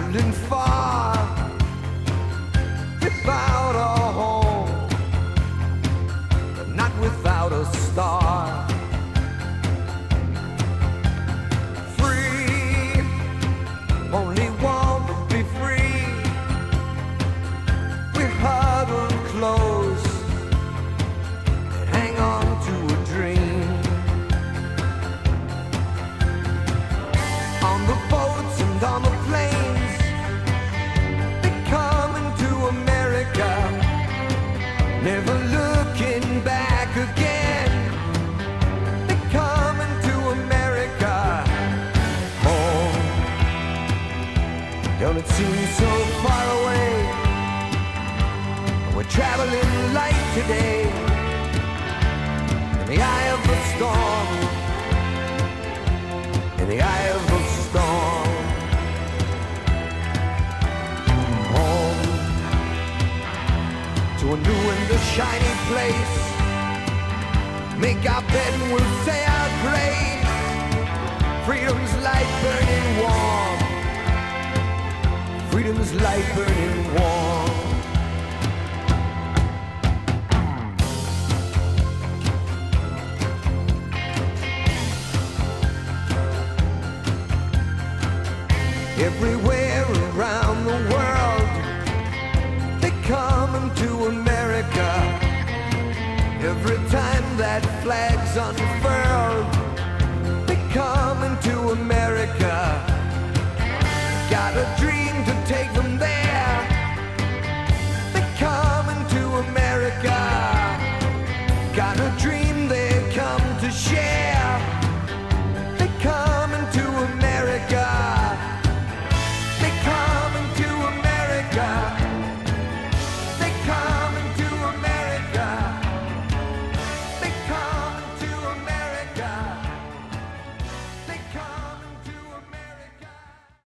traveling far without a home, but not without a star. Free, only want to be free. We huddle close and hang on to a dream. On the boats and on the planes, they're coming to America, never looking back again. They're coming to America, home. Don't it seem so far away? We're traveling light today, in the eye of the storm, in the eye of the storm. Home to a new and a shiny place. Make our bed and we'll say our grace. Freedom's light burning warm. Freedom's light burning warm. Everywhere around the world, they're coming to America. Every time that flag's unfurled, they come